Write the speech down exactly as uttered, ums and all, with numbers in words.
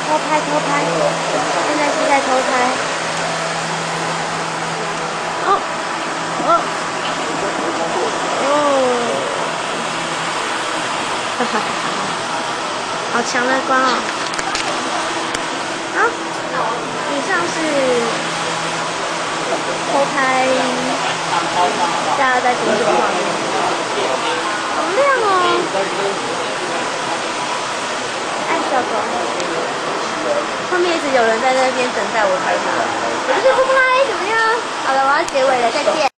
偷拍偷拍，现在是在偷拍。哦哦哦，哈哈哈哈，好强的光哦！好，以上是偷拍大家在工作上面，好亮哦！爱小狗，后面一直有人在那边等待我拍他，我就不拍，怎么样？好了，我要结尾了，再见。